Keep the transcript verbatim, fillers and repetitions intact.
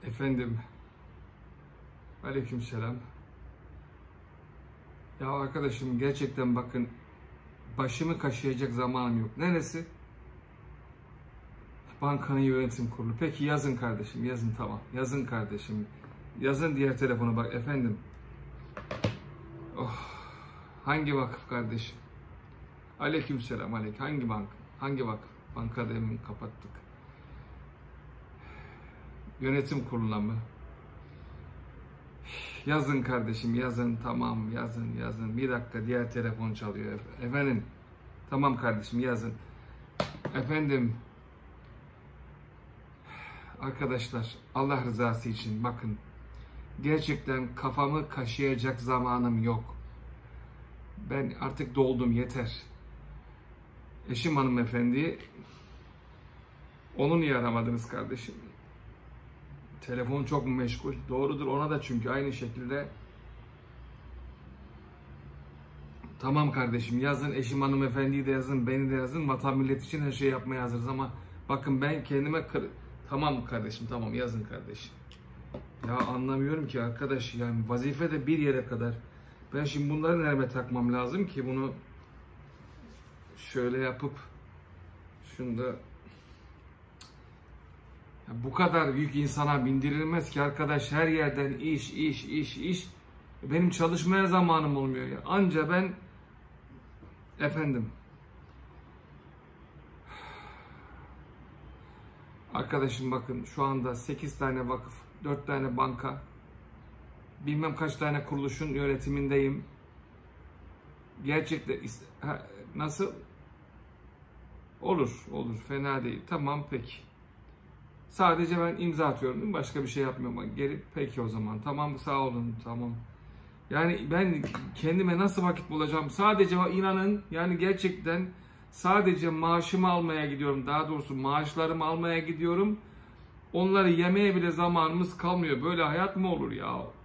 Efendim, aleykümselam. Ya arkadaşım gerçekten bakın, başımı kaşıyacak zamanım yok. Neresi? Bankanın yönetim kurulu. Peki yazın kardeşim, yazın tamam. Yazın kardeşim. Yazın diğer telefona bak efendim. Oh, hangi vakıf kardeşim? Aleykümselam aleyküm. Hangi bank? Hangi vakıf? Banka demin kapattık. Yönetim kuruluna mı? Yazın kardeşim, yazın tamam, yazın yazın. Bir dakika, diğer telefon çalıyor efendim. Tamam kardeşim, yazın. Efendim. Arkadaşlar, Allah rızası için bakın. Gerçekten kafamı kaşıyacak zamanım yok. Ben artık doldum, yeter. Eşim hanımefendi, onu niye aramadınız kardeşim? Telefon çok mu meşgul? Doğrudur, ona da çünkü aynı şekilde. Tamam kardeşim, yazın, eşim hanımefendiyi de yazın, beni de yazın. Vatan millet için her şey yapmaya hazırız ama bakın ben kendime kır... Tamam kardeşim, tamam yazın kardeşim. Ya anlamıyorum ki arkadaş, yani vazife de bir yere kadar. Ben şimdi bunları nereme takmam lazım ki bunu şöyle yapıp şunu da... Ya bu kadar yük insana bindirilmez ki arkadaş, her yerden iş, iş, iş, iş. Benim çalışmaya zamanım olmuyor ya. Anca ben efendim. Arkadaşım bakın, şu anda sekiz tane vakıf, dört tane banka, bilmem kaç tane kuruluşun yönetimindeyim. Gerçekten nasıl? Olur, olur. Fena değil. Tamam, peki. Sadece ben imza atıyorum değil mi? Başka bir şey yapmıyorum. Geri peki o zaman. Tamam, sağ olun. Tamam. Yani ben kendime nasıl vakit bulacağım? Sadece inanın, yani gerçekten sadece maaşımı almaya gidiyorum. Daha doğrusu maaşlarımı almaya gidiyorum. Onları yemeye bile zamanımız kalmıyor. Böyle hayat mı olur ya?